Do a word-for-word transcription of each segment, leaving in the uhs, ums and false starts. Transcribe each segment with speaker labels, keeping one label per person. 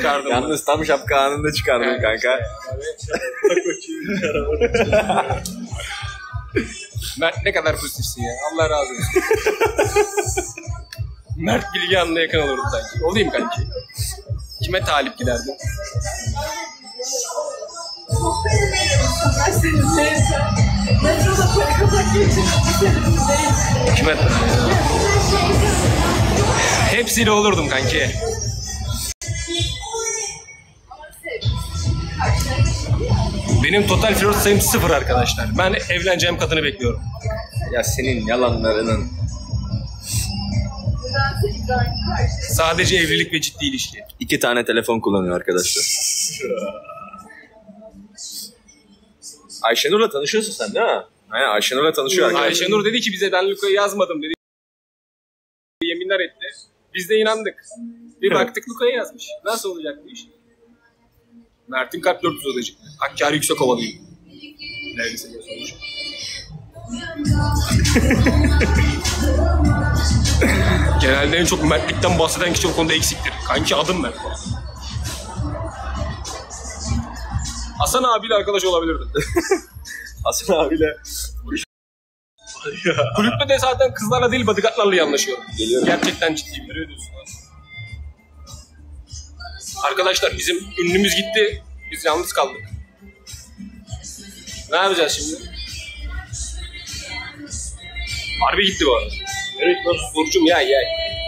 Speaker 1: çıkardım.
Speaker 2: Yalnız tam şapka anında çıkardım evet, kanka.
Speaker 1: Mert ne kadar pozitifsin ya. Allah razı olsun. Mert Bilgehan'la yakın olurdum sanki. Olayım kanki. Kime talip giderdin? Kime? Hepsiyle olurdum kanki. Benim total flört sayım sıfır arkadaşlar. Ben evleneceğim kadını bekliyorum.
Speaker 2: Ya senin yalanlarının.
Speaker 1: Sadece evlilik ve ciddi ilişki.
Speaker 2: İki tane telefon kullanıyor arkadaşlar. Ayşenur'la tanışıyorsun sen değil mi? Aynen, Ayşenur'la tanışıyor arkadaşlar.
Speaker 1: Ayşenur dedi ki bize ben Luka'yı yazmadım dedi. Yeminler etti. Biz de inandık. Bir baktık Luka'yı yazmış. Nasıl olacak bu iş? Mert'in kalp dört yüz odacık. Hakkari yüksek havalıyım. Neredeyse sonuç. Genelde en çok Mert'likten bahseden kişi o konuda eksiktir. Kanki adım Mert. Hasan abiyle arkadaş olabilirdim.
Speaker 2: Hasan abiyle.
Speaker 1: Kulüpte de zaten kızlarla değil bodyguardlarla iyi anlaşıyorum.
Speaker 2: Geliyorum.
Speaker 1: Gerçekten ciddiyim. Nereye diyorsun? Arkadaşlar bizim ünlümüz gitti. Biz yalnız kaldık. Ne yapacağız şimdi? Harbi gitti bu arada. Evet Burcu'm ya ya.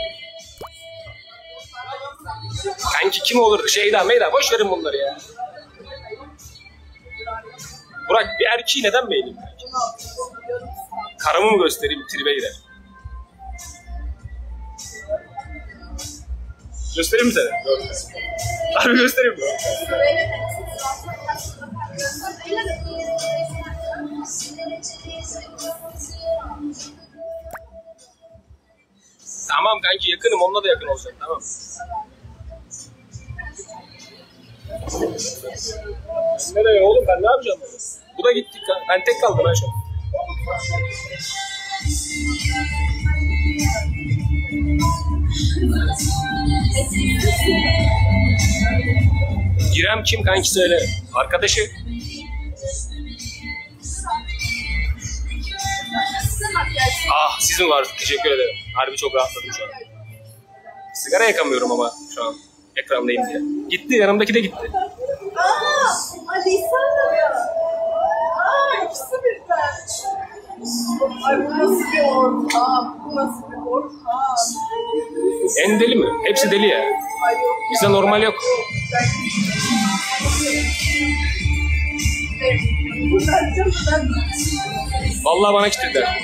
Speaker 1: Kanki kim olurdu? Şeyda meyda boş verin bunları ya. Burak bir erkeği neden beğeneyim kanki? Karımı mı göstereyim tribe gider. Göstereyim mi seni? Harbi göstereyim mi? Tamam kanki yakınım, onunla da yakın olacağım, tamam. Nereye oğlum, ben ne yapacağım? Bu da gitti, ben tek kaldım ben şu an. Girem kim kanki söyle. Arkadaşı. Ah sizin var, teşekkür ederim. Harbi çok rahatladım şu an. Sigara yakamıyorum ama şu an ekrandayım diye. Gitti, yanımdaki de gitti.
Speaker 3: Aaa! Aleysan da ya. Aaa ikisi birden. Ay bu nasıl bir ortam? Bu nasıl bir ortam?
Speaker 1: En deli mi? Hepsi deli ya. Bizde normal yok. Vallahi bana kilitlediler.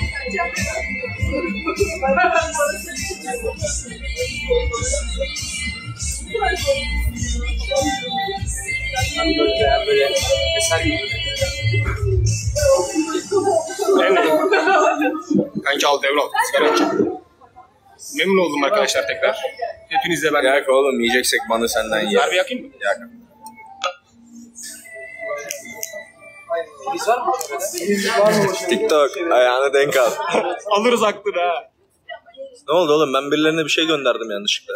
Speaker 1: Hani böyle böyle eser gibi. Kanki al devral. Memnun oldum arkadaşlar tekrar. Hepinizle ben.
Speaker 2: Yak oğlum, yiyeceksek bana senden ye.
Speaker 1: Harbi yakayım mı?
Speaker 2: Yak. TikTok ayağını denk al.
Speaker 1: Alırız aklını ha.
Speaker 2: Ne oldu oğlum, ben birilerine bir şey gönderdim yanlışlıkla.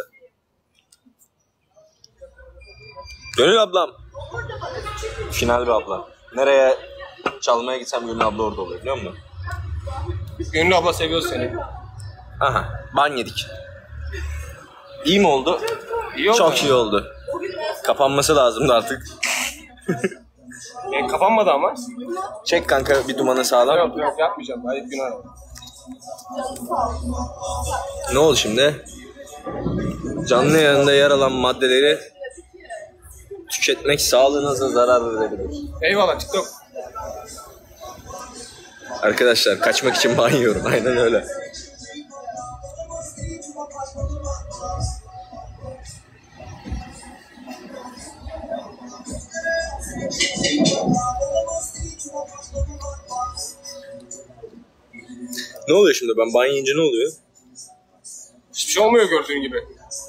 Speaker 2: Gönül ablam. Final bir ablam. Nereye çalmaya gitsem Gönül abla orada oluyor biliyor musun?
Speaker 1: Gönül abla seviyoruz seni.
Speaker 2: Aha, ban yedik. İyi mi oldu?
Speaker 1: İyi oldu.
Speaker 2: Çok iyi oldu. Kapanması lazımdı artık.
Speaker 1: E, kapanmadı ama.
Speaker 2: Çek kanka bir dumanı sağlam.
Speaker 1: Yok yok yapmayacağım. Hayır günah.
Speaker 2: Ne oldu şimdi? Canlı yayında yer alan maddeleri tüketmek sağlığınıza zarar verebilir.
Speaker 1: Eyvallah TikTok.
Speaker 2: Arkadaşlar kaçmak için ban yiyorum. Aynen öyle. Ne oluyor şimdi, ben ban yiyince ne oluyor?
Speaker 1: Hiçbir şey olmuyor gördüğün gibi.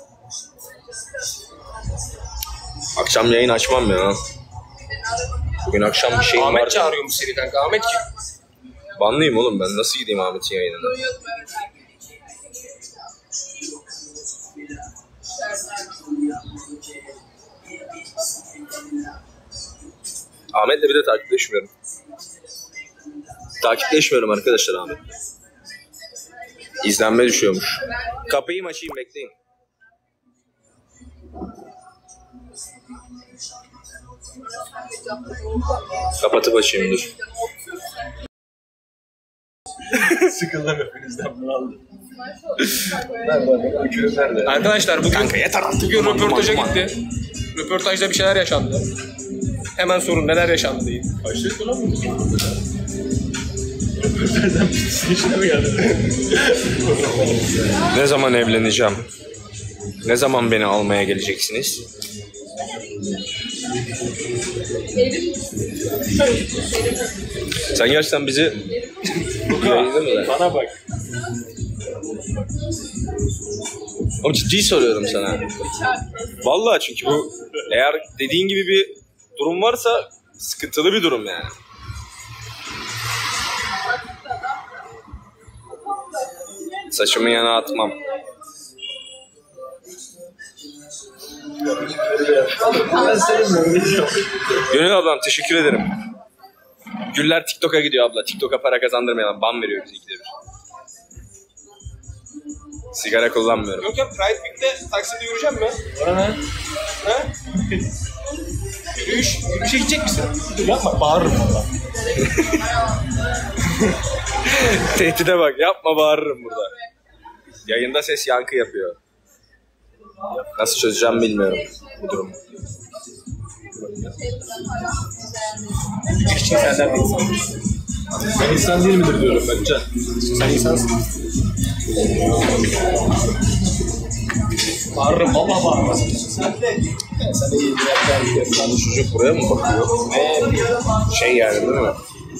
Speaker 2: Akşam yayın açmam ya. Bugün akşam bir şeyim var.
Speaker 1: Ahmet çağırıyormuş seni kanka. Ahmet kim?
Speaker 2: Banlıyım oğlum ben. Nasıl gideyim Ahmet'in yayınına? Ahmet'le bir de takipleşmiyorum. Takipleşmiyorum arkadaşlar Ahmet. İzlenme düşüyormuş. Kapıyı mı açayım, bekleyin. Kapatıp açayım dur. Sıkıldım hepinizden bunu aldım.
Speaker 1: Arkadaşlar bugün,
Speaker 2: Kanka yeter artık.
Speaker 1: bugün
Speaker 2: Aman,
Speaker 1: röportaja
Speaker 2: aman,
Speaker 1: gitti. Röportajda bir şeyler yaşandı. Hemen sorun neler yaşandı değil. Kaçtık lan mı? Röportajdan bitsin işine mi geldi?
Speaker 2: Ne zaman evleneceğim? Ne zaman beni almaya geleceksiniz? Sen gerçekten bizi yayında mı lan?
Speaker 1: Bana bak.
Speaker 2: Oğlum ciddi soruyorum sana. Vallahi çünkü bu eğer dediğin gibi bir durum varsa sıkıntılı bir durum yani. Saçımı yana atmam. Gönül ablam teşekkür ederim. Güller TikTok'a gidiyor abla. TikTok'a para kazandırmayalım. Ban veriyor bize ikide bir. Sigara kullanmıyorum.
Speaker 1: Yok ya Pride Week'te takside yürüyeceğim mi? Bana ne? Ha? Yürüyüş. Yürüyüşe gidecek misin? Dur yapma bağırırım valla.
Speaker 2: Tehdide bak. Yapma bağırırım burada. Yayında ses yankı yapıyor. Nasıl çözeceğim bilmiyorum bu durumu.
Speaker 1: Yürüyüş için senden de insan. Sen insan değil midir diyorum bence. Sen insansın. Bağırırım valla bağırmasın. Sen de sen de yedilerken
Speaker 2: Çocuk buraya mı bakıyor?
Speaker 1: ne
Speaker 2: Şey yani değil mi?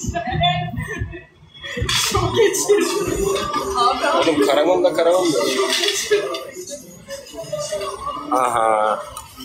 Speaker 1: Oğlum karavan da karavan da.
Speaker 2: Aha.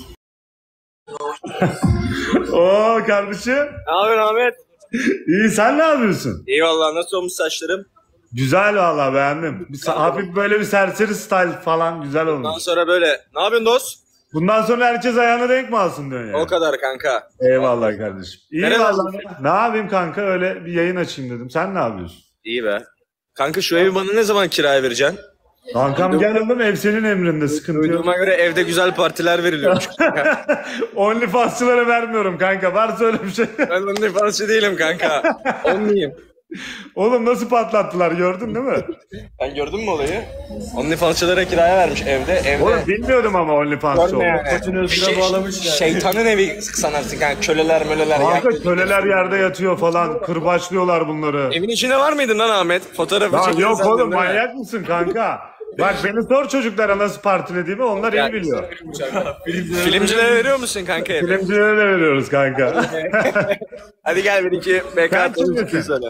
Speaker 4: Oo kardeşim.
Speaker 2: Ne yapıyorsun Ahmet?
Speaker 4: İyi, sen ne yapıyorsun?
Speaker 2: Eyvallah, nasıl olmuş saçlarım?
Speaker 4: Güzel valla, beğendim. Bir, sa- hafif böyle bir serseri style falan güzel
Speaker 2: Ondan
Speaker 4: olmuş.
Speaker 2: sonra böyle. Ne yapıyorsun dost?
Speaker 4: Bundan sonra herkes ayağına denk mi alsın diyorsun ya?
Speaker 2: O kadar kanka.
Speaker 4: Eyvallah kardeşim. İyi
Speaker 2: Nereden
Speaker 4: valla.
Speaker 2: aldın?
Speaker 4: Ne yapayım kanka, öyle bir yayın açayım dedim. Sen ne yapıyorsun?
Speaker 2: İyi be. Kanka şu evi bana ne zaman kiraya vereceksin?
Speaker 4: Kankam gel oğlum, ev senin emrinde, sıkıntı yok.
Speaker 2: Duyduğuma göre evde güzel partiler veriliyormuş kanka.
Speaker 4: OnlyFans'çılara vermiyorum kanka. Varsa öyle bir şey.
Speaker 2: Ben OnlyFans'çı değilim kanka. Onluyum.
Speaker 4: Oğlum nasıl patlattılar, gördün değil mi?
Speaker 2: Sen gördün mü olayı? OnlyFans'çılara kiraya vermiş evde. Evde.
Speaker 4: Oğlum bilmiyordum ama OnlyFans'çı
Speaker 2: Görme
Speaker 4: olduğunu.
Speaker 2: yani.
Speaker 1: Saçını özgüre
Speaker 2: Şey-
Speaker 1: bağlamış yani.
Speaker 2: Şeytanın evi sanarsın kanka. Köleler möleler.
Speaker 4: Kanka
Speaker 2: ya.
Speaker 4: köleler yerde yatıyor falan. Kırbaçlıyorlar bunları.
Speaker 2: Evin içinde var mıydın lan Ahmet? Fotoğrafı
Speaker 4: Lan
Speaker 2: çekiyorsun
Speaker 4: yok oğlum,
Speaker 2: değil mi?
Speaker 4: manyak mısın kanka? Bak beni sor çocuklara nasıl partilediğimi, onlar
Speaker 2: Ya-
Speaker 4: iyi biliyor.
Speaker 2: Filmcilere veriyor musun kanka evi?
Speaker 4: Filmcilere de veriyoruz kanka.
Speaker 2: Hadi gel bir iki B K
Speaker 4: Sen
Speaker 2: konuşalım
Speaker 4: kimsin?
Speaker 2: söyle.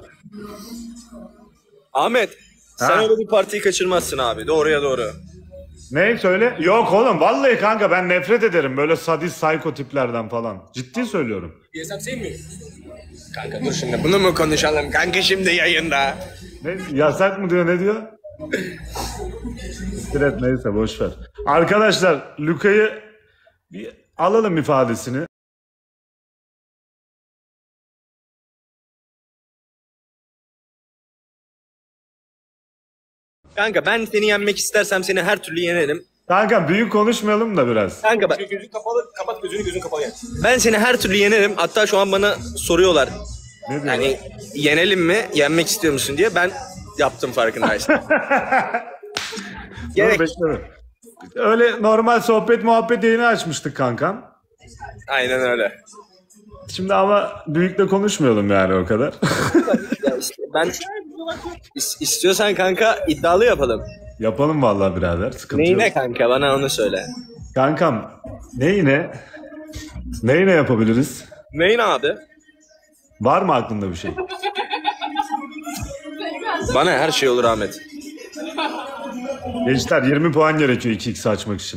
Speaker 2: Ahmet, sen
Speaker 4: Ha?
Speaker 2: öyle bir partiyi kaçırmazsın abi. Doğruya doğru.
Speaker 4: Ne söyle? Yok oğlum vallahi kanka, ben nefret ederim böyle sadist psycho tiplerden falan. Ciddi söylüyorum.
Speaker 1: B S M sevmiyor.
Speaker 2: Kanka dur şimdi bunu mu konuşalım? Kanka şimdi yayında.
Speaker 4: Ne, yasak mı diyor, ne diyor? Evet, neyse boş ver. Arkadaşlar Luka'yı bir alalım ifadesini.
Speaker 2: Kanka ben seni yenmek istersem seni her türlü yenerim.
Speaker 4: Kanka büyük konuşmayalım da biraz.
Speaker 2: Kanka ben,
Speaker 1: Gözün kapalı, kapat gözünü gözün kapalı yani.
Speaker 2: ben seni her türlü yenerim. Hatta şu an bana soruyorlar.
Speaker 4: Ne diyor?
Speaker 2: Yani yenelim mi? Yenmek istiyor musun diye. Ben yaptım farkındaysın.
Speaker 4: Dur,
Speaker 2: Gerek.
Speaker 4: bekle. Öyle normal sohbet muhabbet yayını açmıştık kankam.
Speaker 2: Aynen öyle.
Speaker 4: Şimdi ama büyükle konuşmayalım yani o kadar.
Speaker 2: Ya işte ben is- istiyorsan kanka iddialı yapalım.
Speaker 4: Yapalım vallahi birader, sıkıntı
Speaker 2: Neyine
Speaker 4: yok.
Speaker 2: kanka bana onu söyle.
Speaker 4: Kankam neyine? Neyine yapabiliriz?
Speaker 2: Neyin abi?
Speaker 4: Var mı aklında bir şey?
Speaker 2: Bana her şey olur Ahmet.
Speaker 4: Gençler yirmi puan gerekiyor iki x açmak için.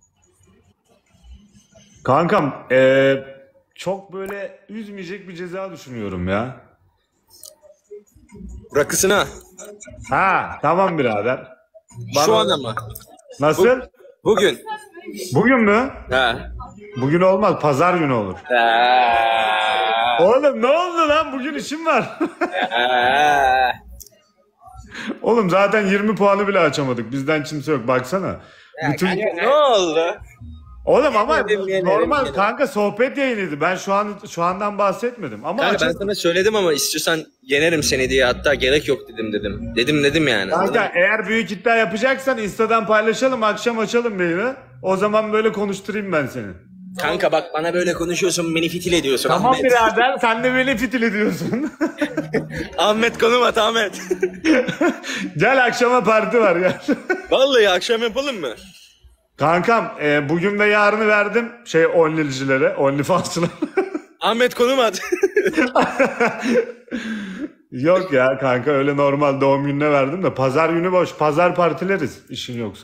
Speaker 4: Kankam eee, çok böyle üzmeyecek bir ceza düşünüyorum ya.
Speaker 2: Rakısına.
Speaker 4: Ha tamam birader.
Speaker 2: Şu
Speaker 4: Bana-
Speaker 2: an ama.
Speaker 4: Nasıl?
Speaker 2: Bugün.
Speaker 4: Bugün mü?
Speaker 2: Ha.
Speaker 4: Bugün olmaz, pazar günü olur.
Speaker 2: Ha.
Speaker 4: Oğlum ne oldu lan? Bugün işim var.
Speaker 2: Ee,
Speaker 4: Oğlum zaten yirmi puanı bile açamadık. Bizden kimse yok. Baksana. Bütün...
Speaker 2: kanka, ne oldu?
Speaker 4: Oğlum ama
Speaker 2: Yemedim, yemedim,
Speaker 4: normal
Speaker 2: yemedim.
Speaker 4: kanka sohbet yayınıydı. Ben şu an şu andan bahsetmedim. Ama
Speaker 2: Kanka ben
Speaker 4: açık-
Speaker 2: sana söyledim ama istiyorsan yenerim seni diye, hatta gerek yok dedim dedim. Dedim dedim yani.
Speaker 4: Kanka eğer büyük iddia yapacaksan Insta'dan paylaşalım, akşam açalım yayını. O zaman böyle konuşturayım ben seni.
Speaker 2: Kanka bak, bana böyle konuşuyorsun, beni fitil ediyorsun
Speaker 4: Tamam
Speaker 2: Ahmet.
Speaker 4: birader, sen de beni fitil ediyorsun.
Speaker 2: Ahmet konum at Ahmet.
Speaker 4: Gel, akşama parti var gel.
Speaker 2: Vallahi akşam yapalım mı?
Speaker 4: Kankam e, bugün ve yarını verdim şey only'cilere, onlyfansçılara.
Speaker 2: Ahmet konum at.
Speaker 4: Yok ya kanka, öyle normal doğum gününe verdim de pazar günü boş. Pazar partileriz işin yoksa.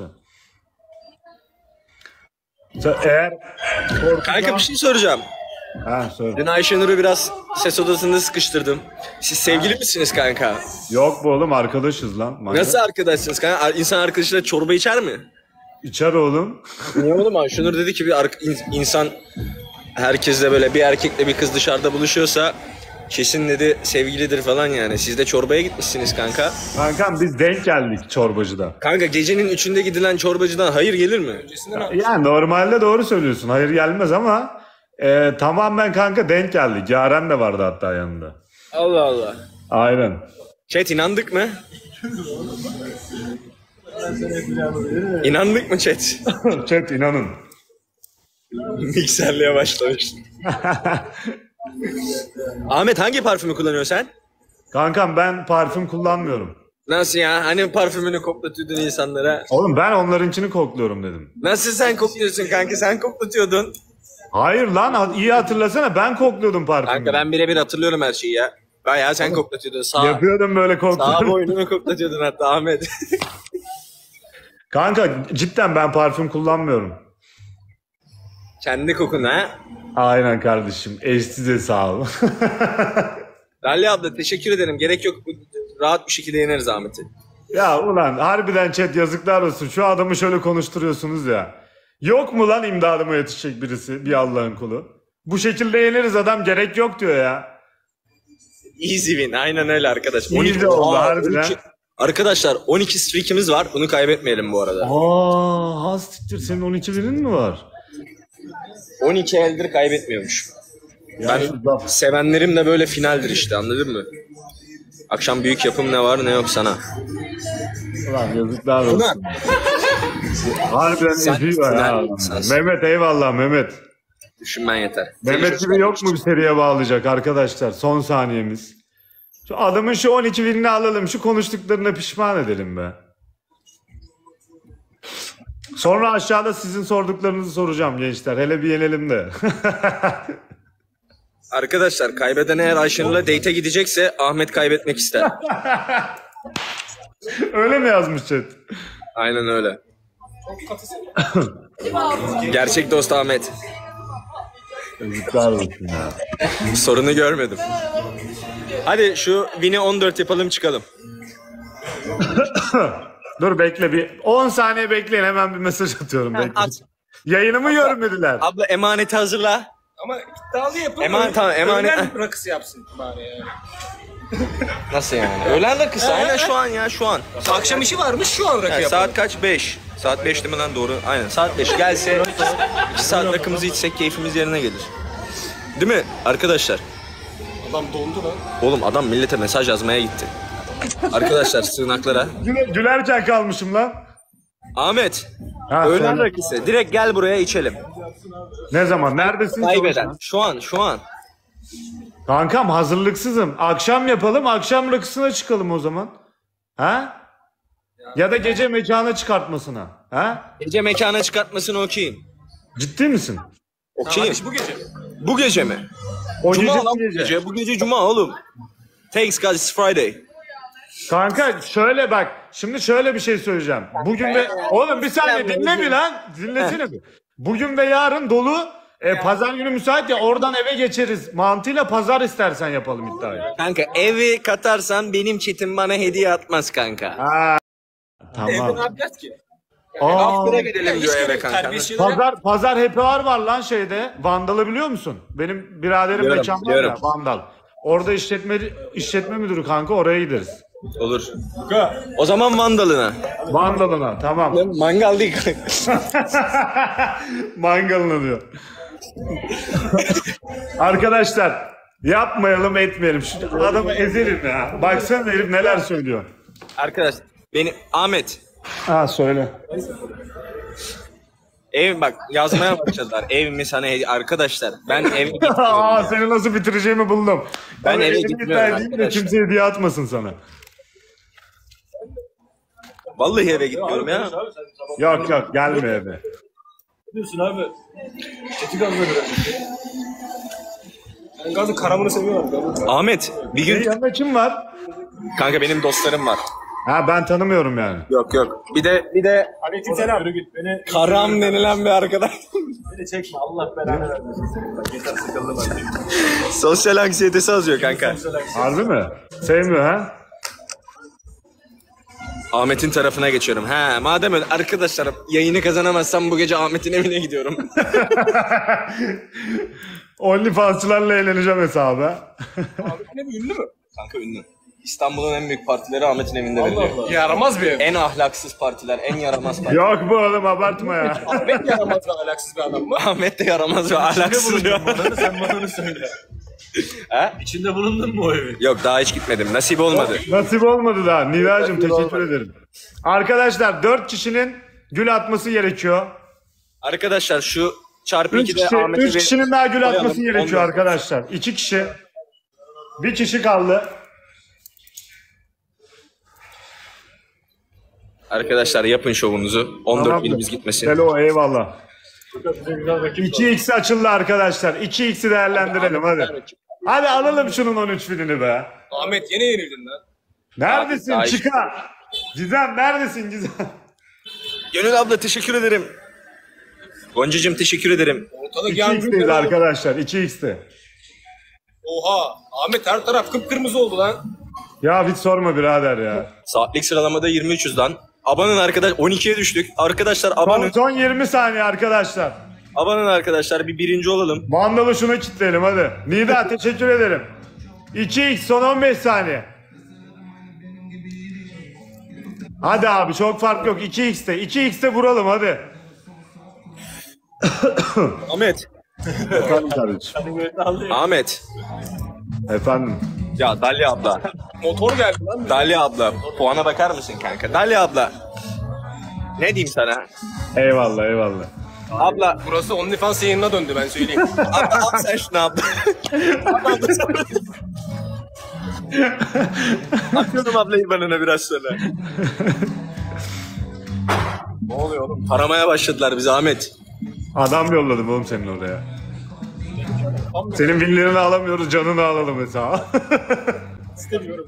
Speaker 4: Sen eğer
Speaker 2: Kanka bir şey soracağım.
Speaker 4: Ha söyle.
Speaker 2: Dün Ayşenur'u biraz ses odasında sıkıştırdım. Siz sevgili misiniz kanka?
Speaker 4: Yok bu oğlum, arkadaşız lan. Manyak.
Speaker 2: Nasıl arkadaşsınız kanka? İnsan arkadaşıyla çorba içer mi?
Speaker 4: İçer oğlum.
Speaker 2: Niye oğlum? Ayşenur dedi ki bir ar- in- insan herkesle, böyle bir erkekle bir kız dışarıda buluşuyorsa kesin dedi sevgilidir falan yani. Siz de çorbaya gitmişsiniz kanka.
Speaker 4: Kankam biz denk geldik çorbacıda.
Speaker 2: Kanka gecenin üçünde gidilen çorbacıdan hayır gelir mi?
Speaker 4: Yani normalde doğru söylüyorsun. Hayır gelmez ama e, tamamen kanka denk geldik. Yaren de vardı hatta yanında.
Speaker 2: Allah Allah.
Speaker 4: Aynen.
Speaker 2: Chat, inandık mı? İnandık mı chat?
Speaker 4: Chat inanın.
Speaker 2: Mikserliğe başlamış. Ahmet hangi parfümü kullanıyorsun sen?
Speaker 4: Kankam ben parfüm kullanmıyorum.
Speaker 2: Nasıl ya? Hani parfümünü koklatıyordun insanlara?
Speaker 4: Oğlum ben onlarınkini kokluyorum dedim.
Speaker 2: Nasıl sen kokluyorsun kanka? Sen koklatıyordun.
Speaker 4: Hayır lan, iyi hatırlasana, ben kokluyordum parfümü.
Speaker 2: Kanka ben birebir hatırlıyorum her şeyi ya. Bayağı sen koklatıyordun. Sağ,
Speaker 4: Yapıyordum böyle
Speaker 2: sağ
Speaker 4: kokluyordum.
Speaker 2: boynunu koklatıyordun hatta Ahmet.
Speaker 4: Kanka cidden ben parfüm kullanmıyorum.
Speaker 2: Kendi kokun ha.
Speaker 4: Aynen kardeşim. Eşsize sağ ol.
Speaker 2: Dalya abla teşekkür ederim. Gerek yok. Rahat bir şekilde yeneriz Ahmet'i.
Speaker 4: Ya ulan harbiden chat yazıklar olsun. Şu adamı şöyle konuşturuyorsunuz ya. Yok mu lan imdadıma yetişecek birisi, bir Allah'ın kulu? Bu şekilde yeneriz adam, gerek yok diyor ya.
Speaker 2: Easy win. Aynen öyle arkadaş.
Speaker 4: Easy oldu
Speaker 2: Aa,
Speaker 4: harbiden.
Speaker 2: on iki Arkadaşlar on iki streak'imiz var. Bunu kaybetmeyelim bu arada.
Speaker 4: Aa, hastiktir, senin on iki binin mi var?
Speaker 2: on iki eldir kaybetmiyormuş. Ben sevenlerim de böyle finaldir işte, anladın mı? Akşam büyük yapım ne var ne yok sana.
Speaker 4: Ulan yazıklar olsun. Harbiden
Speaker 2: Sen-
Speaker 4: eziyor ya.
Speaker 2: sen-
Speaker 4: Mehmet eyvallah Mehmet.
Speaker 2: Düşünmen yeter.
Speaker 4: Mehmet gibi yok mu bir seriye bağlayacak arkadaşlar? Son saniyemiz. Şu adamın şu on iki binini alalım. Şu konuştuklarına pişman edelim be. Sonra aşağıda sizin sorduklarınızı soracağım gençler. Hele bir yenelim de.
Speaker 2: Arkadaşlar kaybeden eğer Ayşenur'la date'e gidecekse Ahmet kaybetmek ister.
Speaker 4: Öyle mi yazmış chat?
Speaker 2: Aynen öyle. Gerçek dost Ahmet.
Speaker 4: Yazıklar olsun ya.
Speaker 2: Sorunu görmedim. Hadi şu win'i on dört yapalım çıkalım.
Speaker 4: Dur bekle bir on saniye bekleyin, hemen bir mesaj atıyorum. Bekle.
Speaker 2: at.
Speaker 4: Yayınımı görmediler.
Speaker 2: Abla emaneti hazırla.
Speaker 1: Ama iddialı yapın.
Speaker 2: Eman- tamam, emanet-
Speaker 1: Öğlen rakısı yapsın bari yani.
Speaker 2: Nasıl yani? Öğlen rakısı. Aynen şu an ya şu an.
Speaker 1: Akşam işi varmış, şu an rakı
Speaker 2: Yani
Speaker 1: yapalım.
Speaker 2: saat kaç? beş. Saat beş değil mi lan, doğru? Aynen saat beş. Gelse iki saat rakımızı içsek keyfimiz yerine gelir. Değil mi arkadaşlar?
Speaker 1: Adam dondu lan.
Speaker 2: Oğlum adam millete mesaj yazmaya gitti. Arkadaşlar sığınaklara.
Speaker 4: Güle- Gülerken kalmışım lan.
Speaker 2: Ahmet.
Speaker 4: Ha,
Speaker 2: Öğlen
Speaker 4: söyle.
Speaker 2: rakısı. Direkt gel buraya içelim.
Speaker 4: Ne zaman? Neredesin?
Speaker 2: Kaybeden. Şu an şu an.
Speaker 4: Kankam hazırlıksızım. Akşam yapalım, akşam rakısına çıkalım o zaman. Ha? Ya da gece mekana çıkartmasına. Ha?
Speaker 2: Gece mekana çıkartmasını okuyayım.
Speaker 4: Ciddi misin?
Speaker 2: Okuyayım.
Speaker 1: Kardeş bu gece.
Speaker 2: Bu gece mi?
Speaker 4: O
Speaker 2: Cuma
Speaker 4: gece,
Speaker 2: lan
Speaker 4: bu
Speaker 2: bu
Speaker 4: gece.
Speaker 2: gece. Bu gece cuma oğlum. Thanks guys, it's Friday.
Speaker 4: Kanka şöyle bak. Şimdi şöyle bir şey söyleyeceğim. Bugün ve... Oğlum bir saniye dinle mi lan? Dinlesene bir. Bugün ve yarın dolu. E, pazar günü müsait ya, oradan eve geçeriz. Mantığıyla pazar istersen yapalım iddiayı.
Speaker 2: Kanka evi katarsan benim chatim bana hediye atmaz kanka.
Speaker 4: Ha.
Speaker 1: Evde ne
Speaker 4: Tamam.
Speaker 1: yapacağız ki?
Speaker 4: Aa,
Speaker 2: After'a gidelim diyor eve kanka.
Speaker 1: Terbiyesiz şeyler-
Speaker 4: pazar pazar happy hour var lan şeyde. Vandal'ı biliyor musun? Benim biraderim
Speaker 2: Biliyorum,
Speaker 4: mekan var
Speaker 2: biliyorum.
Speaker 4: ya Vandal. Orada işletme işletme müdürü kanka, oraya gideriz.
Speaker 2: Olur. O zaman Vandal'ına.
Speaker 4: Vandal'ına tamam.
Speaker 2: Mangal değil kanka.
Speaker 4: Mangalına diyor. Arkadaşlar yapmayalım etmeyelim. Şu adamı ezelim ya. Baksana herif neler söylüyor.
Speaker 2: Arkadaş beni Ahmet.
Speaker 4: Ha söyle.
Speaker 2: Ev bak yazmaya başladılar. Ev mi sana hediye- arkadaşlar ben eve gitmiyorum.
Speaker 4: Aa,
Speaker 2: ya.
Speaker 4: seni nasıl bitireceğimi buldum.
Speaker 2: Ben
Speaker 4: Ama
Speaker 2: eve
Speaker 4: elini
Speaker 2: gitmiyorum
Speaker 4: iddia edeyim de
Speaker 2: arkadaşlar.
Speaker 4: kimse hediye atmasın sana.
Speaker 2: Vallahi eve gitmiyorum ya.
Speaker 4: Yok yok gelme eve.
Speaker 1: diyorsun abi? Çetin gazla biraz. Ben gazı karamını seviyorum.
Speaker 2: Ahmet bir
Speaker 4: Senin
Speaker 2: gün
Speaker 4: yanında kim var?
Speaker 2: kanka benim dostlarım var.
Speaker 4: Ha ben tanımıyorum yani.
Speaker 2: Yok yok. Bir de bir de
Speaker 1: Aleykümselam. Yürü git beni.
Speaker 2: Karam denilen bir arkadaş.
Speaker 1: Beni çekme. Allah belanı vermesin. Bak yeter sıkıldım artık.
Speaker 2: Sosyal anksiyetesi azıyor kanka.
Speaker 4: Harbi mi? Sevmiyor ha?
Speaker 2: Ahmet'in tarafına geçiyorum. He madem öyle arkadaşlar yayını kazanamazsam bu gece Ahmet'in evine gidiyorum.
Speaker 4: OnlyFans'çılarla eğleneceğim hesabı.
Speaker 1: Ne bu ünlü mü?
Speaker 2: Kanka ünlü. İstanbul'un en büyük partileri Ahmet'in evinde veriliyor.
Speaker 1: Yaramaz bir ev.
Speaker 2: En ahlaksız partiler, en yaramaz partiler.
Speaker 4: Yok bu oğlum abartma ya.
Speaker 1: Ahmet yaramaz ve alaksız bir adam mı?
Speaker 2: Ahmet de yaramaz ve ahlaksız diyor.
Speaker 1: Sen bana onu söyle.
Speaker 2: He?
Speaker 1: İçinde bulundun mu o evin?
Speaker 2: Yok daha hiç gitmedim. Nasip olmadı.
Speaker 4: Nasip olmadı daha. Nidacığım teşekkür ederim. Arkadaşlar dört kişinin gül atması gerekiyor.
Speaker 2: Arkadaşlar şu çarpı
Speaker 4: üç
Speaker 2: ikide
Speaker 4: kişi,
Speaker 2: Ahmet'e
Speaker 4: üç
Speaker 2: bir-
Speaker 4: kişinin daha gül atması
Speaker 2: koyalım.
Speaker 4: gerekiyor
Speaker 2: On dört.
Speaker 4: arkadaşlar. iki kişi. Bir kişi kaldı.
Speaker 2: Arkadaşlar yapın şovunuzu. on dört
Speaker 4: Tamamdır.
Speaker 2: binimiz gitmesin.
Speaker 4: Hello eyvallah. iki x açıldı arkadaşlar. iki x'i değerlendirelim hadi. Hadi alalım şunun on üç binini be.
Speaker 1: Ahmet yine yenildin lan.
Speaker 4: Neredesin
Speaker 2: Daha-
Speaker 4: çıkar. Gizem neredesin Gizem?
Speaker 2: Gönül abla teşekkür ederim. Goncacığım teşekkür ederim.
Speaker 1: Ortada
Speaker 4: iki
Speaker 1: yangın
Speaker 4: x'teyiz
Speaker 1: var.
Speaker 4: arkadaşlar. iki x'te.
Speaker 1: Oha. Ahmet her taraf kıpkırmızı oldu lan.
Speaker 4: Ya hiç sorma birader ya.
Speaker 2: Saatlik sıralamada yirmi üçüz lan. Abanın arkadaş on ikiye düştük. Arkadaşlar
Speaker 4: Son,
Speaker 2: abanın.
Speaker 4: son yirmi saniye arkadaşlar.
Speaker 2: Abanın arkadaşlar bir birinci olalım.
Speaker 4: Vandalı şuna kitleyelim hadi. Nida teşekkür ederim. iki x son on beş saniye. Hadi abi çok fark yok. iki x'te. iki x'te vuralım hadi.
Speaker 2: Ahmet.
Speaker 4: Efendim kardeşim.
Speaker 2: Ahmet.
Speaker 4: Efendim.
Speaker 2: Ya Dalya abla.
Speaker 1: Motor geldi lan.
Speaker 2: Dalya abla. Puana bakar mısın kanka? Dalya abla. Ne diyeyim sana?
Speaker 4: Eyvallah eyvallah.
Speaker 2: Abla.
Speaker 1: Burası OnlyFans yayınına döndü ben söyleyeyim.
Speaker 2: Abla al sen şunu abla. Abla sen. Atıyorum ablayı banına biraz sonra.
Speaker 1: Ne oluyor oğlum?
Speaker 2: Aramaya başladılar bizi Ahmet.
Speaker 4: Adam yolladım oğlum senin oraya. Senin vinlerini alamıyoruz, canını alalım mesela.
Speaker 1: İstemiyorum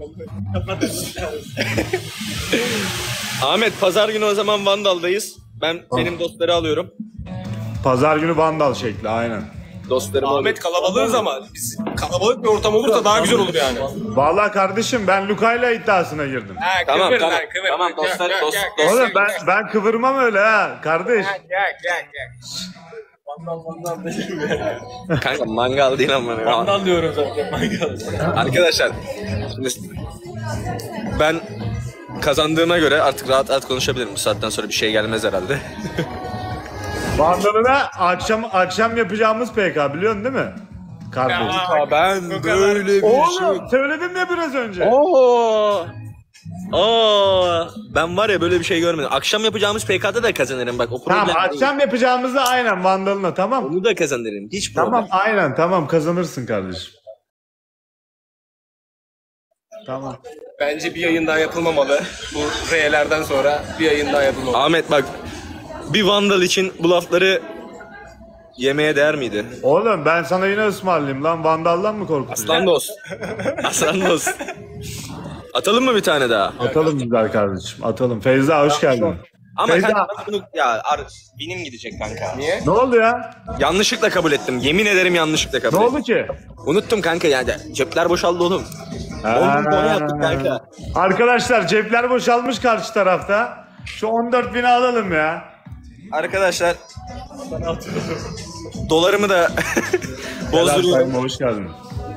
Speaker 2: Ahmet pazar günü o zaman Vandal'dayız. Ben benim dostları alıyorum.
Speaker 4: Pazar günü vandal şekli aynen.
Speaker 2: Dostlarım
Speaker 1: Ahmet kalabalığız ama biz kalabalık bir ortam olursa daha güzel olur yani.
Speaker 4: Vallahi kardeşim ben Luka'yla iddiasına girdim.
Speaker 1: Ha,
Speaker 2: Tamam,
Speaker 1: kıvır
Speaker 2: tamam.
Speaker 1: lan, kıvır.
Speaker 2: Tamam,
Speaker 1: Gel,
Speaker 2: dostlar-
Speaker 1: gel,
Speaker 2: dost-
Speaker 1: gel,
Speaker 2: dost-
Speaker 1: gel,
Speaker 4: Oğlum ben
Speaker 1: gel,
Speaker 4: ben kıvırmam öyle ha kardeş.
Speaker 1: gel, gel, gel.
Speaker 2: Kanka mangal değil ama.
Speaker 1: Vandal diyorum zaten mangal.
Speaker 2: Arkadaşlar şimdi ben kazandığıma göre artık rahat rahat konuşabilirim. Bu saatten sonra bir şey gelmez herhalde.
Speaker 4: Vandalına akşam akşam yapacağımız P K biliyorsun değil mi? Kardeş.
Speaker 2: Ya ben
Speaker 1: Bu kadar.
Speaker 2: böyle bir şey...
Speaker 4: Oğlum söyledim ya biraz önce.
Speaker 2: Oo. Aa, ben var ya böyle bir şey görmedim. Akşam yapacağımız P K'da da kazanırım bak o problem
Speaker 4: Tamam
Speaker 2: değil.
Speaker 4: akşam yapacağımızda aynen Vandalına tamam.
Speaker 2: Onu da kazanırım. Hiç problem.
Speaker 4: Tamam aynen tamam kazanırsın kardeşim. Tamam.
Speaker 1: Bence bir yayın daha yapılmamalı. Bu R'lerden sonra bir yayın daha yapılmalı.
Speaker 2: Ahmet bak bir Vandal için bu lafları yemeye değer miydi?
Speaker 4: Oğlum ben sana yine ısmarlayayım lan Vandal'dan mı korkutuyorsun?
Speaker 2: Aslan dost. Aslan dost. Atalım mı bir tane daha?
Speaker 4: Atalım güzel kardeşim atalım. Feyza hoş geldin.
Speaker 2: Ama
Speaker 4: Feyza.
Speaker 2: kanka ben bunu ya ar, benim gidecek kanka.
Speaker 1: Niye?
Speaker 4: Ne oldu ya?
Speaker 2: Yanlışlıkla kabul ettim. Yemin ederim yanlışlıkla kabul
Speaker 4: Ne
Speaker 2: ettim.
Speaker 4: oldu ki?
Speaker 2: Unuttum kanka yani. Cepler boşaldı oğlum. on bin puan yaptık kanka.
Speaker 4: Arkadaşlar cepler boşalmış karşı tarafta. Şu on dört bini alalım ya.
Speaker 2: Arkadaşlar dolarımı da bozduruyorum.
Speaker 4: Hoş geldin.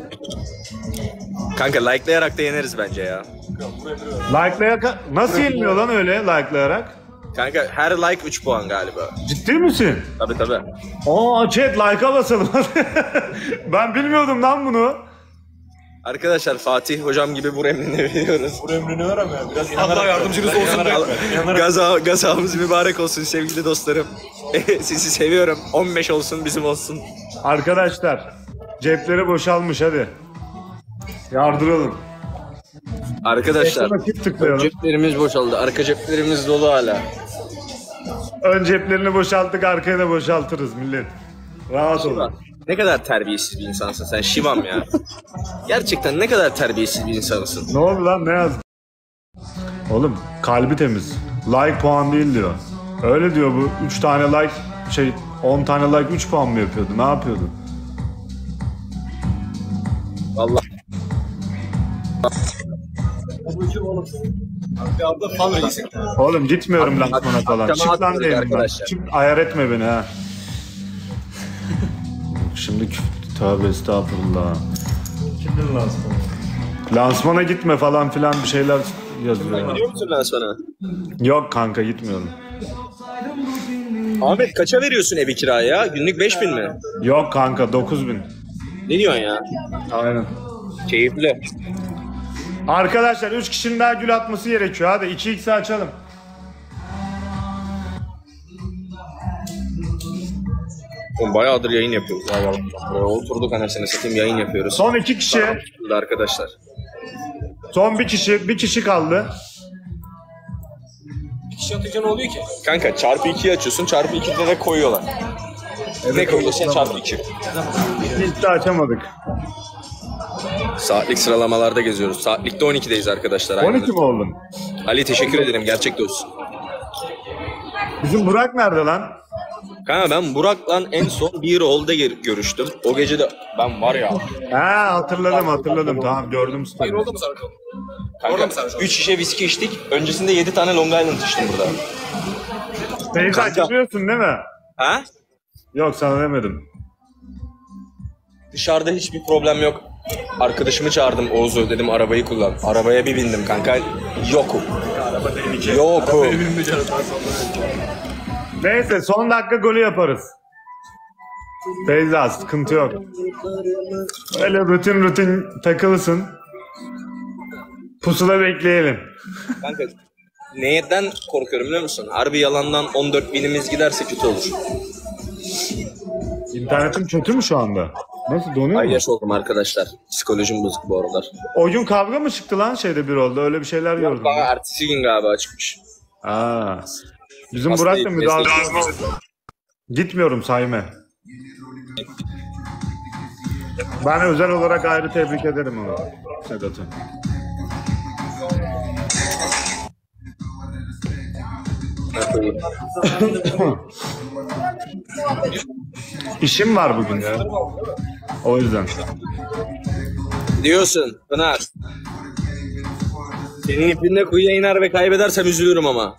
Speaker 2: Kanka likelayarak da yeneriz bence ya.
Speaker 4: Likelayarak nasıl yeniliyor lan öyle likelayarak?
Speaker 2: Kanka her like üç puan galiba.
Speaker 4: Ciddi misin?
Speaker 2: Tabii tabii.
Speaker 4: Aa chat like'a basalım. Ben bilmiyordum lan bunu.
Speaker 2: Arkadaşlar Fatih hocam gibi bu emrini veriyoruz.
Speaker 5: Bu emrini ver ama biraz
Speaker 1: Allah yardımcınız olsun.
Speaker 2: Gaz, gazamız mübarek olsun sevgili dostlarım. Sizi seviyorum. on beş olsun bizim olsun.
Speaker 4: Arkadaşlar cepleri boşalmış hadi. Yardıralım.
Speaker 2: Arkadaşlar
Speaker 4: Nakit tıklayalım.
Speaker 2: ceplerimiz boşaldı. Arka ceplerimiz dolu hala.
Speaker 4: Ön ceplerini boşalttık, arkaya da boşaltırız millet. Rahat olun.
Speaker 2: Ne kadar terbiyesiz bir insansın sen Şivam ya. Gerçekten ne kadar terbiyesiz bir insansın.
Speaker 4: Ne oldu lan, ne yazdın? Oğlum kalbi temiz. Like puan değil diyor. Öyle diyor bu. üç tane like şey on tane like üç puan mı yapıyordu? Ne yapıyordu?
Speaker 2: Vallahi
Speaker 1: Abla fan reisi.
Speaker 4: Oğlum gitmiyorum lansmana falan.
Speaker 2: akşama
Speaker 4: Çık lan
Speaker 2: atmadık
Speaker 4: diyelim ben.
Speaker 2: arkadaşlar.
Speaker 4: Çık, ayar etme beni ha. Şimdi küf- tövbe estağfurullah.
Speaker 5: Kimdir lazım?
Speaker 4: Lansmana gitme falan filan bir şeyler yazıyor. ya.
Speaker 2: biliyor musun lan sana?
Speaker 4: Yok kanka gitmiyorum.
Speaker 2: Ahmet kaça veriyorsun evi kiraya? Günlük beş bin mi?
Speaker 4: Yok kanka dokuz bin.
Speaker 2: Ne diyorsun ya?
Speaker 4: Aynen.
Speaker 2: Keyifli.
Speaker 4: Arkadaşlar üç kişinin daha gül atması gerekiyor. Hadi iki x'i açalım.
Speaker 2: Oğlum bayağıdır yayın yapıyoruz. Ya, ya. Böyle oturduk anasını satayım yayın yapıyoruz.
Speaker 4: Son iki kişi.
Speaker 2: Burada arkadaşlar.
Speaker 4: Son bir kişi. Bir kişi kaldı.
Speaker 1: Bir kişi atınca ne oluyor ki?
Speaker 2: Kanka çarpı ikiyi açıyorsun. Çarpı ikide de koyuyorlar. Ne koyuyorsan çarpı iki.
Speaker 4: Hiç de açamadık.
Speaker 2: Saatlik sıralamalarda geziyoruz. Saatlikte on ikideyiz arkadaşlar.
Speaker 4: on
Speaker 2: aynen.
Speaker 4: iki mi oldun?
Speaker 2: Ali teşekkür ederim. Gerçek dost.
Speaker 4: Bizim Burak nerede lan?
Speaker 2: Kanka ben Burak'la en son bir olda görüştüm. O gece de ben var ya.
Speaker 4: Ha hatırladım hatırladım. Tamam gördüm
Speaker 1: Hayır
Speaker 4: story.
Speaker 1: orada mı sarhoş oldun? Orada
Speaker 2: Kanka
Speaker 1: mı sarhoş oldun?
Speaker 2: üç şişe viski içtik. Öncesinde yedi tane Long Island içtim burada.
Speaker 4: Feyza
Speaker 2: Kanka.
Speaker 4: gidiyorsun değil mi?
Speaker 2: Ha?
Speaker 4: Yok sana demedim.
Speaker 2: Dışarıda hiçbir problem yok. Arkadaşımı çağırdım Oğuz'u dedim arabayı kullan. Arabaya bir bindim kanka. Yokum. Yokum.
Speaker 4: Neyse son dakika golü yaparız. Feyza sıkıntı yok. Öyle rutin rutin takılısın. Pusula bekleyelim.
Speaker 2: Kanka neyden korkuyorum biliyor musun? Harbi yalandan on dört binimiz giderse kötü olur.
Speaker 4: İnternetim kötü mü şu anda? Nasıl donuyor mu?
Speaker 2: Ayyaş oldum arkadaşlar. Psikolojim bozuk bu aralar.
Speaker 4: O gün kavga mı çıktı lan şeyde bir oldu? Öyle bir şeyler gördüm.
Speaker 2: Bana ertesi gün galiba çıkmış.
Speaker 4: Aa. Bizim
Speaker 2: Aslında
Speaker 4: Burak da müdahale. Gitmiyorum Sayme. Ben özel olarak ayrı tebrik ederim onu. Sedat'ı. İşim var bugün ya. O yüzden.
Speaker 2: Diyorsun Pınar. Senin ipinde kuyuya iner ve kaybedersem üzülürüm ama.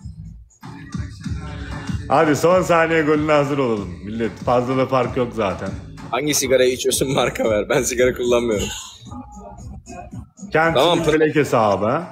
Speaker 4: Hadi son saniye golüne hazır olalım. Millet fazla da fark yok zaten.
Speaker 2: Hangi sigarayı içiyorsun marka ver. Ben sigara kullanmıyorum.
Speaker 4: Kendisi
Speaker 2: Tamam,
Speaker 4: tamam, felek hesabı ha.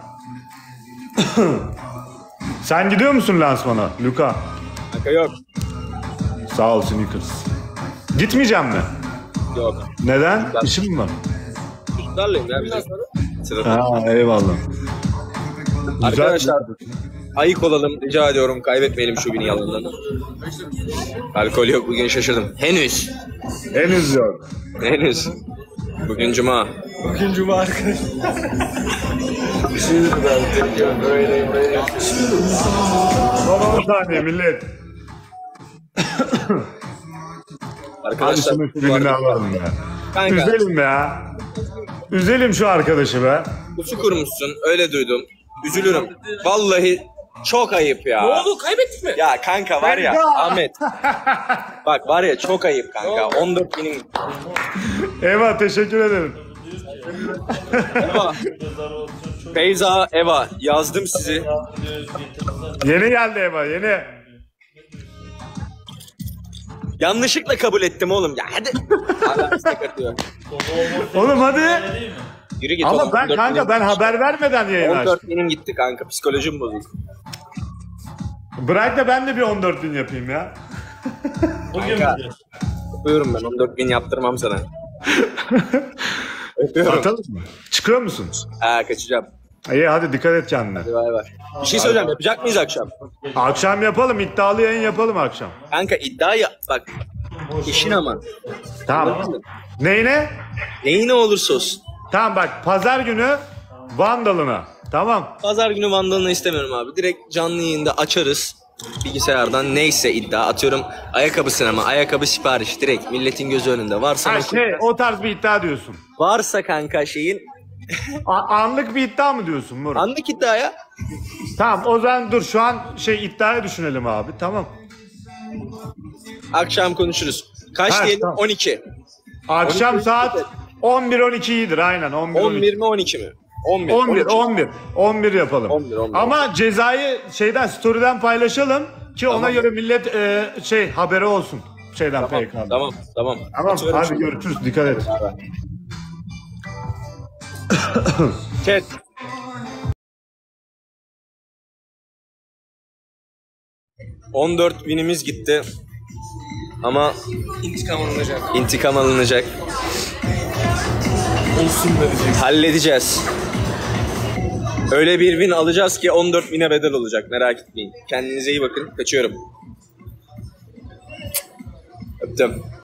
Speaker 4: Sen gidiyor musun lansmana Luka?
Speaker 2: Kanka yok.
Speaker 4: Sağ ol Snickers. Gitmeyeceğim mi?
Speaker 2: Yok.
Speaker 4: Neden? İşim mi var?
Speaker 2: Çocuklarlayım ya biraz sonra. Sırada.
Speaker 4: Ha eyvallah. Güzel.
Speaker 2: Arkadaşlar ayık olalım rica ediyorum. Kaybetmeyelim şu günü yalanlarını. Alkol yok bugün şaşırdım. Henüz.
Speaker 4: Henüz yok.
Speaker 2: Henüz. Bugün cuma.
Speaker 1: Bugün cuma arkadaşlar.
Speaker 4: Son on saniye millet. Hadi
Speaker 2: Arkadaşlar
Speaker 4: şunu
Speaker 2: bu
Speaker 4: filmini
Speaker 2: arada-
Speaker 4: alalım ya.
Speaker 2: Kanka
Speaker 4: Üzelim ya. Üzelim şu arkadaşı be.
Speaker 2: pusu kurmuşsun öyle duydum. Üzülürüm. Vallahi çok ayıp ya.
Speaker 1: Ne oldu? Kaybettik mi?
Speaker 2: Ya kanka var ya Ahmet. Bak var ya çok ayıp kanka. on dört binin
Speaker 4: Eyvah teşekkür ederim.
Speaker 2: Eva. Beyza, Eva yazdım sizi.
Speaker 4: Yeni geldi Eva yeni.
Speaker 2: Yanlışlıkla kabul ettim oğlum. Ya hadi. Hala istek atıyor.
Speaker 4: Oğlum hadi.
Speaker 2: Yürü git
Speaker 4: Ama
Speaker 2: oğlum.
Speaker 4: ben
Speaker 2: on dört
Speaker 4: kanka
Speaker 2: benim-
Speaker 4: ben haber vermeden yayın
Speaker 2: on
Speaker 4: açtım.
Speaker 2: dört benim gitti kanka. Psikolojim bozuldu.
Speaker 4: Bırak da ben de bir on dört bin yapayım ya.
Speaker 5: Bugün
Speaker 2: Kanka.
Speaker 5: müdür?
Speaker 2: Öpüyorum ben. on dört bin yaptırmam sana. Öpüyorum.
Speaker 4: Atalım mı? Çıkıyor musun?
Speaker 2: Ha kaçacağım.
Speaker 4: İyi hadi dikkat et kendine.
Speaker 2: Hadi bay bay. Bir şey söyleyeceğim. Yapacak mıyız akşam?
Speaker 4: Akşam yapalım iddialı yayın yapalım akşam.
Speaker 2: Kanka iddia ya. Bak. İşin ama.
Speaker 4: Tamam. Neyine?
Speaker 2: Neyi ne olursa olsun.
Speaker 4: Tamam bak pazar günü Vandal'ına. Tamam.
Speaker 2: Pazar günü vandalını istemiyorum abi. Direkt canlı yayında açarız. Bilgisayardan neyse iddia atıyorum. Ayakkabı sinema, ayakkabı sipariş direkt milletin gözü önünde. Varsa
Speaker 4: Ha şey o tarz bir iddia diyorsun.
Speaker 2: varsa kanka şeyin
Speaker 4: A- anlık bir iddia mı diyorsun Murat?
Speaker 2: anlık iddiaya.
Speaker 4: Tamam o zaman dur şu an şey iddiayı düşünelim abi tamam.
Speaker 2: Akşam konuşuruz. Kaç
Speaker 4: Ha,
Speaker 2: diyelim?
Speaker 4: tamam.
Speaker 2: on iki.
Speaker 4: Akşam
Speaker 2: on iki
Speaker 4: saat on bir on iki iyidir aynen on bir
Speaker 2: on bir mi on iki mi? on bir.
Speaker 4: on bir on bir on bir yapalım.
Speaker 2: on bir, on bir.
Speaker 4: Ama cezayı şeyden story'den paylaşalım ki ona
Speaker 2: Tamam.
Speaker 4: göre millet e, şey haberi olsun şeyden
Speaker 2: Tamam,
Speaker 4: P K'dan.
Speaker 2: tamam, tamam.
Speaker 4: Tamam
Speaker 2: Atıyorum
Speaker 4: hadi
Speaker 2: şimdi.
Speaker 4: görüşürüz dikkat et.
Speaker 2: Chat. on dört winimiz gitti. Ama
Speaker 1: İntikam alınacak.
Speaker 2: intikam alınacak.
Speaker 1: Olsun verecek.
Speaker 2: Halledeceğiz. Öyle bir win alacağız ki on dört win'e bedel olacak. Merak etmeyin. Kendinize iyi bakın. Kaçıyorum. Öptüm.